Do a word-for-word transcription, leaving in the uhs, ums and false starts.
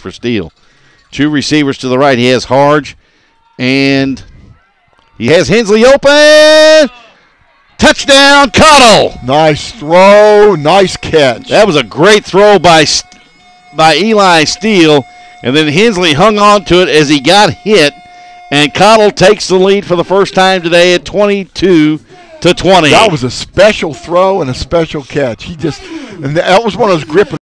for Steele. Two receivers to the right. He has Harge, and he has Hensley open. Touchdown, Caudill. Nice throw, nice catch. That was a great throw by by Eli Steele, and then Hensley hung on to it as he got hit, and Caudill takes the lead for the first time today at twenty-two to twenty. That was a special throw and a special catch. He just, and that was one of those grip